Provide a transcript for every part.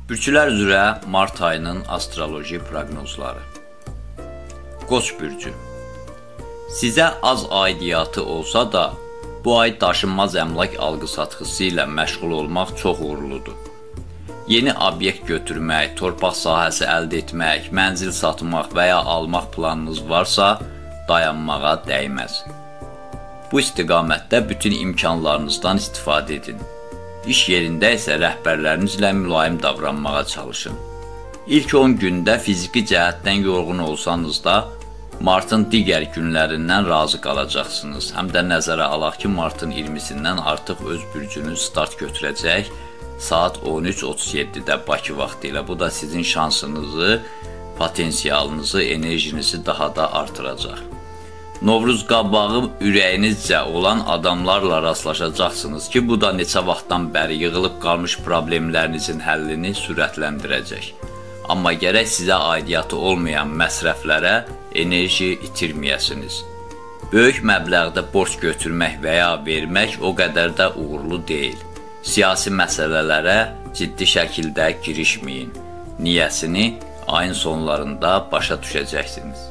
Bürclər üzrə mart ayının astroloji proqnozları. Qoç bürcü. Sizə az aidiyyatı olsa da, bu ay daşınmaz əmlak alqı-satqısı ilə məşğul olmaq çox uğurludur. Yeni obyekt götürmək, torpaq sahəsi əldə etmək, mənzil satmaq və ya almaq planınız varsa, dayanmağa dəyməz. Bu istiqamətdə bütün imkanlarınızdan istifadə edin. İş yerində isə rəhbərlərinizlə mülayim davranmağa çalışın. İlk 10 gündə fiziki cəhətdən yorğun olsanız da, martın digər günlərindən razı qalacaqsınız. Həm də nəzərə alaq ki, martın 20-sindən artıq öz bürcünüz start götürəcək saat 13:37-də Bakı vaxtı ilə. Bu da sizin şansınızı, potensialınızı, enerjinizi daha da artıracaq. Novruz qabağı ürəyinizcə olan adamlarla rastlaşacaqsınız ki, bu da neçə vaxtdan bəri yığılıb qalmış problemlərinizin həllini sürətləndirəcək. Amma gərək sizə aidiyyatı olmayan məsrəflərə enerji itirməyəsiniz. Böyük məbləğdə borc götürmək və ya vermək o qədər də uğurlu deyil. Siyasi məsələlərə ciddi şəkildə girişməyin. Niyyəsini ayın sonlarında başa düşəcəksiniz.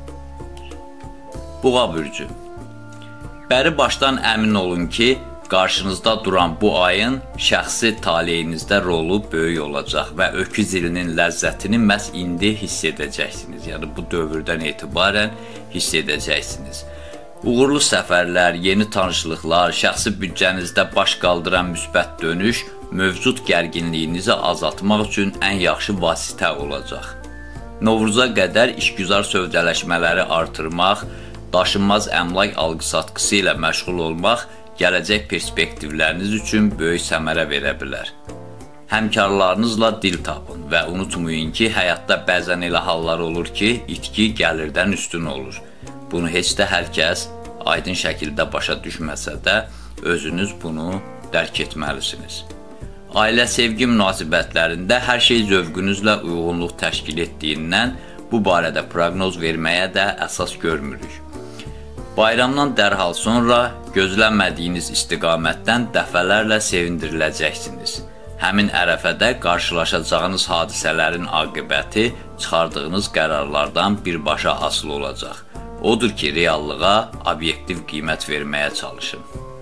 Boğa bürcü. Bəri başdan əmin olun ki, qarşınızda duran bu ayın şəxsi taleyinizdə rolu böyük olacaq və öküz ilinin ləzzətini məhz indi hiss edəcəksiniz. Yəni, bu dövrdən etibarən hiss edəcəksiniz. Uğurlu səfərlər, yeni tanışlıqlar, şəxsi büdcənizdə baş qaldıran müsbət dönüş mövcud gərginliyinizi azaltmaq üçün ən yaxşı vasitə olacaq. Novruza qədər işgüzar sövdələşmələri artırmaq, daşınmaz əmlak alqı-satqısı ilə məşğul olmaq gələcək perspektivləriniz üçün böyük səmərə verə bilər. Həmkarlarınızla dil tapın və unutmayın ki, həyatda bəzən elə hallar olur ki, itki gəlirdən üstün olur. Bunu heç də hər kəs aydın şəkildə başa düşməsə də, özünüz bunu dərk etməlisiniz. Ailə sevgi münasibətlərində hər şey zövqünüzlə uyğunluq təşkil etdiyindən bu barədə proqnoz verməyə də əsas görmürük. Bayramdan dərhal sonra gözlənmədiyiniz istiqamətdən dəfələrlə sevindiriləcəksiniz. Həmin ərəfədə qarşılaşacağınız hadisələrin aqibəti çıxardığınız qərarlardan birbaşa asılı olacaq. Odur ki, reallığa obyektiv qiymət verməyə çalışın.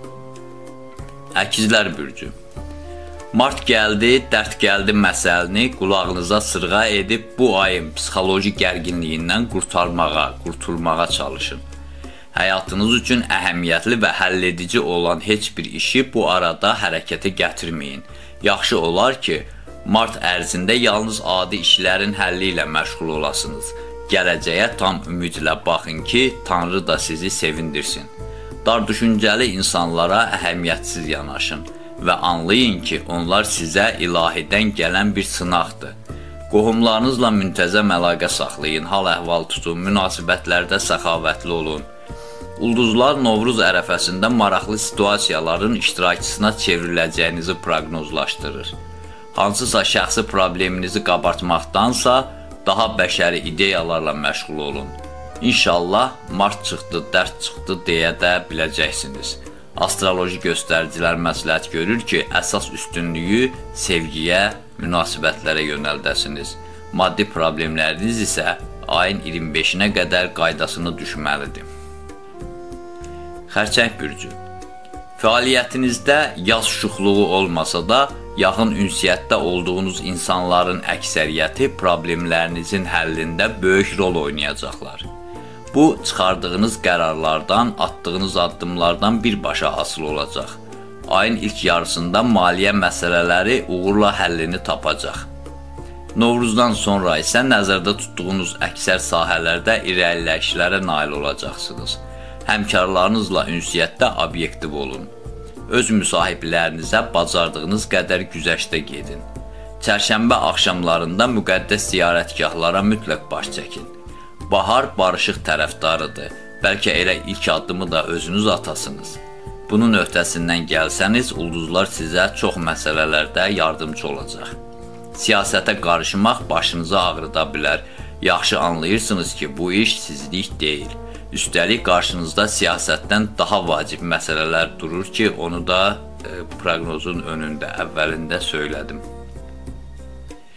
Əkizlər bürcü. Mart gəldi, dərd gəldi məsələni qulağınıza sırğa edib bu ayın psixoloji gərginliyindən qurtulmağa çalışın. Həyatınız üçün əhəmiyyətli və həlledici olan heç bir işi bu arada hərəkətə gətirməyin. Yaxşı olar ki, mart ərzində yalnız adi işlərin həlli ilə məşğul olasınız. Gələcəyə tam ümidlə baxın ki, Tanrı da sizi sevindirsin. Dar düşüncəli insanlara əhəmiyyətsiz yanaşın və anlayın ki, onlar sizə ilahidən gələn bir sınaqdır. Qohumlarınızla müntəzəm əlaqə saxlayın, hal-əhval tutun, münasibətlərdə səxavətli olun. Ulduzlar Novruz ərəfəsində maraqlı situasiyaların iştirakçısına çevriləcəyinizi proqnozlaşdırır. Hansısa şəxsi probleminizi qabartmaqdansa, daha bəşəri ideyalarla məşğul olun. İnşallah, mart çıxdı, dərd çıxdı deyə də biləcəksiniz. Astroloji göstəricilər məsləhət görür ki, əsas üstünlüyü sevgiyə, münasibətlərə yönəldəsiniz. Maddi problemləriniz isə ayın 25-nə qədər qaydasını düşməlidir. Xərçəng bürcü. Fəaliyyətinizdə yaz şuxluğu olmasa da, yaxın ünsiyyətdə olduğunuz insanların əksəriyyəti problemlərinizin həllində böyük rol oynayacaqlar. Bu, çıxardığınız qərarlardan, atdığınız addımlardan birbaşa asılı olacaq. Ayın ilk yarısında maliyyə məsələləri uğurla həllini tapacaq. Novruzdan sonra isə nəzərdə tutduğunuz əksər sahələrdə irəliləyişlərə nail olacaqsınız. Həmkarlarınızla ünsiyyətdə obyektiv olun. Öz müsahiblərinizə bacardığınız qədər güzəştə gedin. Çərşənbə axşamlarında müqəddəs ziyarətgahlara mütləq baş çəkin. Bahar barışıq tərəfdarıdır. Bəlkə elə ilk addımı da özünüz atasınız. Bunun öhdəsindən gəlsəniz, ulduzlar sizə çox məsələlərdə yardımcı olacaq. Siyasətə qarışmaq başınızı ağrıda bilər. Yaxşı anlayırsınız ki, bu iş sizlik deyil. Üstəlik, qarşınızda siyasətdən daha vacib məsələlər durur ki, onu da proqnozun önündə, əvvəlində söylədim.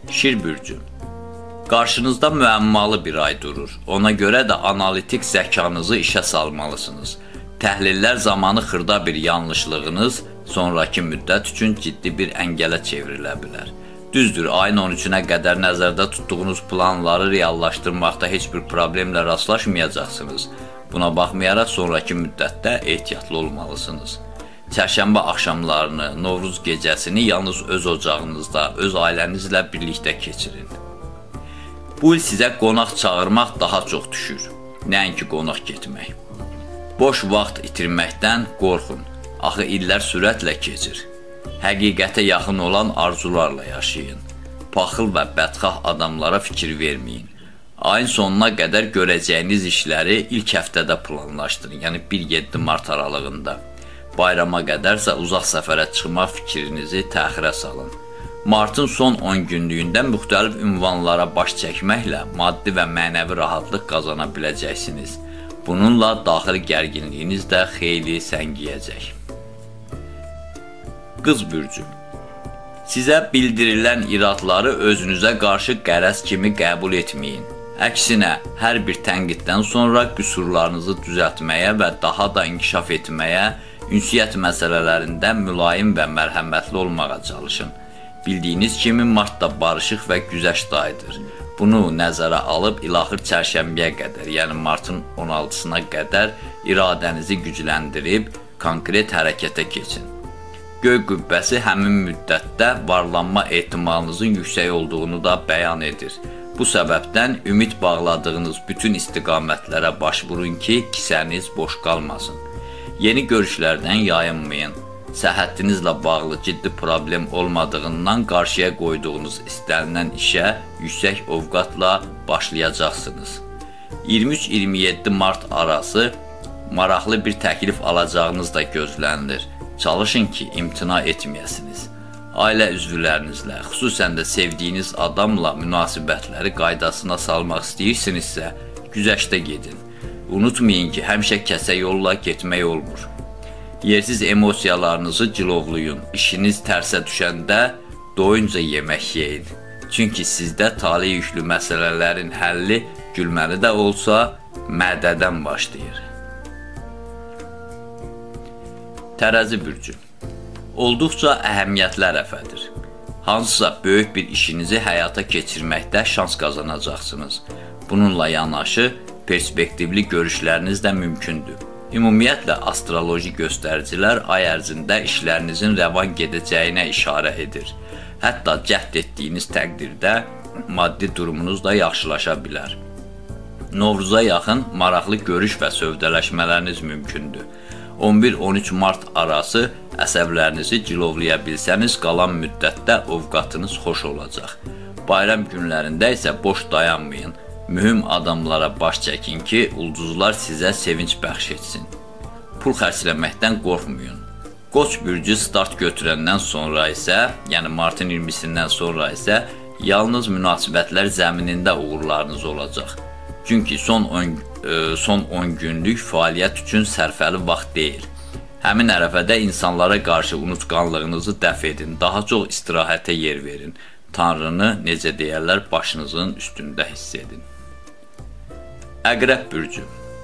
Şir bürcü. Qarşınızda müəmmalı bir ay durur. Ona görə də analitik zəkanızı işə salmalısınız. Təhlillər zamanı xırda bir yanlışlığınız sonraki müddət üçün ciddi bir əngələ çevrilə bilər. Düzdür, ayın 13-nə qədər nəzərdə tutduğunuz planları reallaşdırmaqda heç bir problemlə rastlaşmayacaqsınız. Buna baxmayaraq sonraki müddətdə ehtiyatlı olmalısınız. Çərşənbə axşamlarını, Novruz gecəsini yalnız öz ocağınızda, öz ailənizlə birlikdə keçirin. Bu il sizə qonaq çağırmaq daha çox düşür, nəinki qonaq getmək. Boş vaxt itirməkdən qorxun, axı illər sürətlə keçir. Həqiqətə yaxın olan arzularla yaşayın. Paxıl və bədxah adamlara fikir verməyin. Ayın sonuna qədər görəcəyiniz işləri ilk həftədə planlaşdırın, yəni 1-7 mart aralığında. Bayrama qədərsə uzaq səfərə çıxmaq fikrinizi təxirə salın. Martın son 10 günlüyündə müxtəlif ünvanlara baş çəkməklə maddi və mənəvi rahatlıq qazana biləcəksiniz. Bununla daxili gərginliyiniz də xeyli səngiyəcək. Qız bürcü. Sizə bildirilən iradları özünüzə qarşı qərəz kimi qəbul etməyin. Əksinə, hər bir tənqiddən sonra qüsurlarınızı düzəltməyə və daha da inkişaf etməyə, ünsiyyət məsələlərində mülayim və mərhəmətli olmağa çalışın. Bildiyiniz kimi martda barışıq və güzəşt ayıdır. Bunu nəzərə alıb ilaxır çərşənbəyə qədər, yəni martın 16-sına qədər iradənizi gücləndirib konkret hərəkətə keçin. Göy qübbəsi həmin müddətdə varlanma ehtimalınızın yüksək olduğunu da bəyan edir. Bu səbəbdən ümid bağladığınız bütün istiqamətlərə baş vurun ki, kisəniz boş qalmasın. Yeni görüşlərdən yayınmayın. Səhhətinizlə bağlı ciddi problem olmadığından qarşıya qoyduğunuz istənilən işə yüksək ovqatla başlayacaqsınız. 23-27 mart arası maraqlı bir təklif alacağınız da gözlənilir. Çalışın ki, imtina etməyəsiniz. Ailə üzvlərinizlə, xüsusən də sevdiyiniz adamla münasibətləri qaydasına salmaq istəyirsinizsə, güzəştə gedin. Unutmayın ki, həmişə kəsə yolla getmək olmur. Yersiz emosiyalarınızı cilovlayın. İşiniz tərsə düşəndə doyunca yemək yeyin. Çünki sizdə talih yüklü məsələlərin həlli gülməli də olsa mədədən başlayır. Tərəzi bürcü. Olduqca əhəmiyyətli ərəfədir. Hansısa böyük bir işinizi həyata keçirməkdə şans qazanacaqsınız. Bununla yanaşı perspektivli görüşləriniz də mümkündür. Ümumiyyətlə, astroloji göstəricilər ay ərzində işlərinizin rəvan gedəcəyinə işarə edir. Hətta cəhd etdiyiniz təqdirdə maddi durumunuz da yaxşılaşa bilər. Novruza yaxın maraqlı görüş və sövdələşmələriniz mümkündür. 11-13 mart arası əsəblərinizi cilovlaya bilsəniz, qalan müddətdə ovqatınız xoş olacaq. Bayram günlərində isə boş dayanmayın. Mühüm adamlara baş çəkin ki, ulduzlar sizə sevinç bəxş etsin. Pul xərcləməkdən qorxmayın. Qoç bürcü start götürəndən sonra isə, yəni martın 20-sindən sonra isə, yalnız münasibətlər zəminində uğurlarınız olacaq. Çünki son 10 günlük fəaliyyət üçün sərfəli vaxt deyil. Həmin ərəfədə insanlara qarşı unutqanlığınızı dəf edin, daha çox istirahətə yer verin. Tanrını, necə deyərlər, başınızın üstündə hiss edin. Əqrəb bürcü.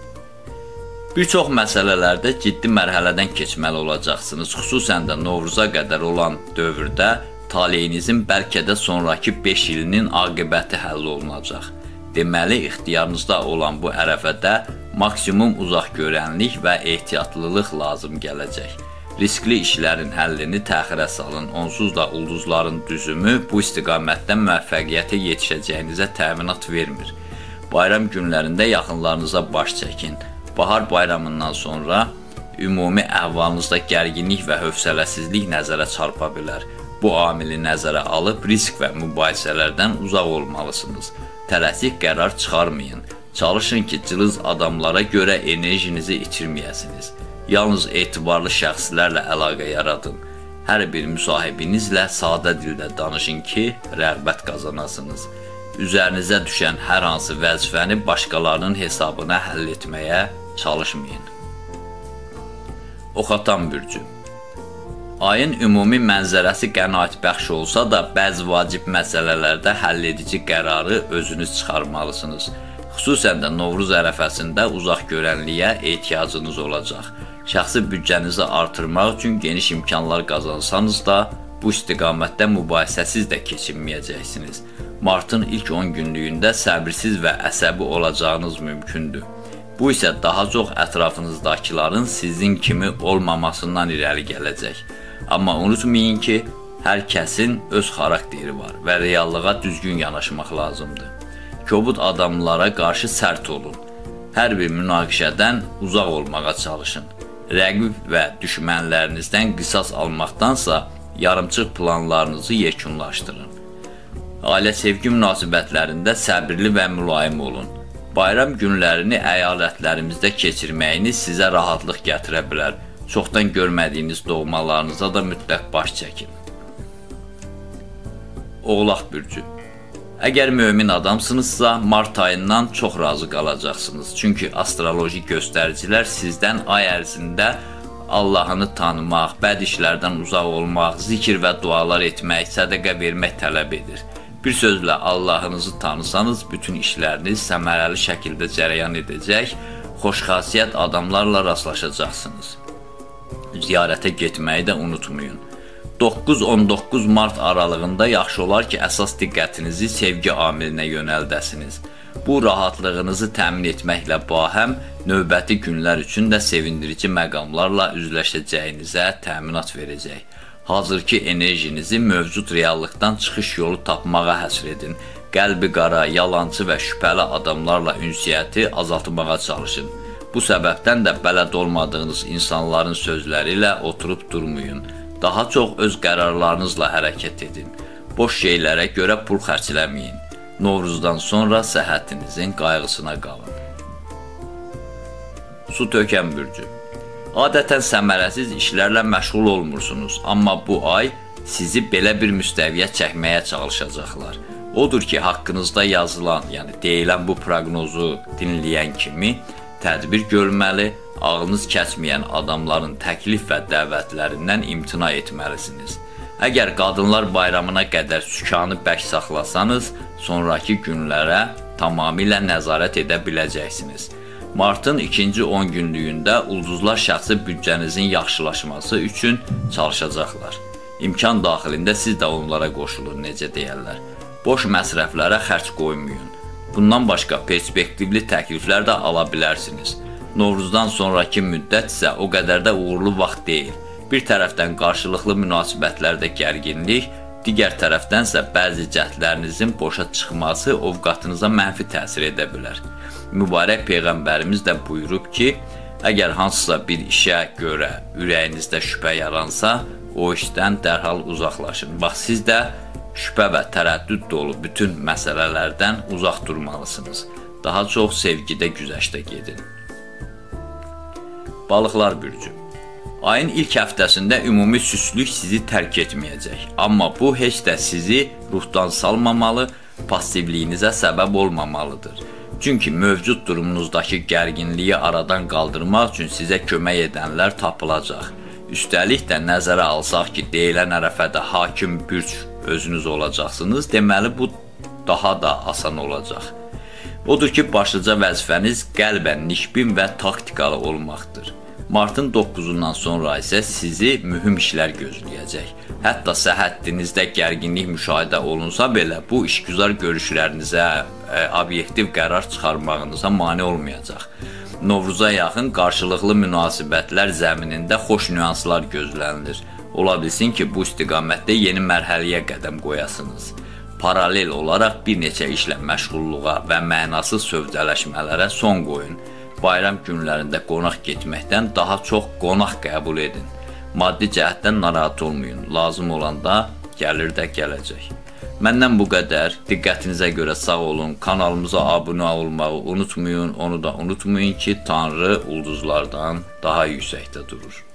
Bir çox məsələlərdə ciddi mərhələdən keçməli olacaqsınız. Xüsusən də Novruza qədər olan dövrdə taleyinizin bəlkə də sonraki 5 ilinin aqibəti həll olunacaq. Deməli, ixtiyarınızda olan bu ərəfədə maksimum uzaqgörənlik və ehtiyatlılıq lazım gələcək. Riskli işlərin həllini təxirə salın. Onsuz da ulduzların düzümü bu istiqamətdə müvəffəqiyyətə yetişəcəyinizə təminat vermir. Bayram günlərində yaxınlarınıza baş çəkin. Bahar bayramından sonra ümumi əhvalınızda gərginlik və hövsələsizlik nəzərə çarpa bilər. Bu amili nəzərə alıb risk və mübahisələrdən uzaq olmalısınız. Tələsik qərar çıxarmayın. Çalışın ki, cılız adamlara görə enerjinizi itirməyəsiniz. Yalnız etibarlı şəxslərlə əlaqə yaradın. Hər bir müsahibinizlə sadə dildə danışın ki, rəğbət qazanasınız. Üzərinizə düşən hər hansı vəzifəni başqalarının hesabına həll etməyə çalışmayın. Oxatan bürcü. Ayın ümumi mənzərəsi qənaətbəxş olsa da, bəzi vacib məsələlərdə həlledici qərarı özünüz çıxarmalısınız. Xüsusən də Novruz ərəfəsində uzaq görənliyə ehtiyacınız olacaq. Şəxsi büdcənizi artırmaq üçün geniş imkanlar qazansanız da, bu istiqamətdə mübahisəsiz də keçinməyəcəksiniz. Martın ilk 10 günlüyündə səbirsiz və əsəbi olacağınız mümkündür. Bu isə daha çox ətrafınızdakıların sizin kimi olmamasından irəli gələcək. Amma unutmayın ki, hər kəsin öz xarakteri var və reallığa düzgün yanaşmaq lazımdır. Kobud adamlara qarşı sərt olun. Hər bir münaqişədən uzaq olmağa çalışın. Rəqib və düşmənlərinizdən qisas almaqdansa, yarımçıq planlarınızı yekunlaşdırın. Ailə sevgi münasibətlərində səbirli və mülayim olun. Bayram günlərini əyalətlərimizdə keçirməyiniz sizə rahatlıq gətirə bilər. Çoxdan görmədiyiniz doğmalarınıza da mütləq baş çəkin. Oğlaq bürcü. Əgər mömin adamsınızsa, mart ayından çox razı qalacaqsınız. Çünki astroloji göstəricilər sizdən ay ərzində Allahını tanımaq, bəd işlərdən uzaq olmaq, zikir və dualar etmək, sədəqə vermək tələb edir. Bir sözlə Allahınızı tanısanız, bütün işləriniz səmərəli şəkildə cərəyan edəcək, xoşxasiyyət adamlarla rastlaşacaqsınız. Ziyarətə getməyi də unutmayın. 9-19 mart aralığında yaxşı olar ki, əsas diqqətinizi sevgi amilinə yönəldəsiniz. Bu, rahatlığınızı təmin etməklə bahəm, növbəti günlər üçün də sevindirici məqamlarla üzləşəcəyinizə təminat verəcək. Hazırki enerjinizi mövcud reallıqdan çıxış yolu tapmağa həsr edin. Qəlbi qara, yalancı və şübhəli adamlarla ünsiyyəti azaltmağa çalışın. Bu səbəbdən də bələd olmadığınız insanların sözləri ilə oturub durmayın. Daha çox öz qərarlarınızla hərəkət edin. Boş şeylərə görə pul xərcləməyin. Novruzdan sonra səhhətinizin qayğısına qalın. Su tökən bürcü. Adətən səmərəsiz işlərlə məşğul olmursunuz, amma bu ay sizi belə bir müstəviyə çəkməyə çalışacaqlar. Odur ki, haqqınızda yazılan, yəni deyilən bu proqnozu dinləyən kimi tədbir görməli, ağlınız kəsməyən adamların təklif və dəvətlərindən imtina etməlisiniz. Əgər qadınlar bayramına qədər sükanı bərk saxlasanız, sonraki günlərə tamamilə nəzarət edə biləcəksiniz. Martın ikinci 10 günlüyündə ulduzlar şəxsi büdcənizin yaxşılaşması üçün çalışacaqlar. İmkan daxilində siz də onlara qoşulun, necə deyərlər. Boş məsrəflərə xərc qoymayın. Bundan başqa perspektivli təkliflər də ala bilərsiniz. Novruzdan sonraki müddət isə o qədər də uğurlu vaxt deyil. Bir tərəfdən qarşılıqlı münasibətlərdə gərginlik, digər tərəfdən isə bəzi cəhdlərinizin boşa çıxması ovqatınıza mənfi təsir edə bilər. Mübarək Peyğəmbərimiz də buyurub ki, əgər hansısa bir işə görə ürəyinizdə şübhə yaransa, o işdən dərhal uzaqlaşın. Bax, siz də şübhə və tərəddüd dolu bütün məsələlərdən uzaq durmalısınız. Daha çox sevgidə güzəştə gedin. Balıqlar bürcü. Ayın ilk həftəsində ümumi süslük sizi tərk etməyəcək. Amma bu heç də sizi ruhdan salmamalı, passivliyinizə səbəb olmamalıdır. Çünki mövcud durumunuzdakı gərginliyi aradan qaldırmaq üçün sizə kömək edənlər tapılacaq. Üstəlik də nəzərə alsaq ki, deyilən ərəfədə hakim bürc özünüz olacaqsınız, deməli bu daha da asan olacaq. Odur ki, başlıca vəzifəniz qəlbən nikbin və taktikalı olmaqdır. Martın 9-undan sonra isə sizi mühüm işlər gözləyəcək. Hətta səhhətinizdə gərginlik müşahidə olunsa belə, bu işgüzar görüşlərinizə, obyektiv qərar çıxarmağınıza mane olmayacaq. Novruza yaxın qarşılıqlı münasibətlər zəminində xoş nüanslar gözlənilir. Ola bilsin ki, bu istiqamətdə yeni mərhələyə qədəm qoyasınız. Paralel olaraq bir neçə işlə məşğulluğa və mənasız sövdələşmələrə son qoyun. Bayram günlərində qonaq getməkdən daha çox qonaq qəbul edin. Maddi cəhətdən narahat olmayın, lazım olanda gəlir də gələcək. Məndən bu qədər, diqqətinizə görə sağ olun, kanalımıza abunə olmağı unutmayın, onu da unutmayın ki, Tanrı ulduzlardan daha yüksəkdə durur.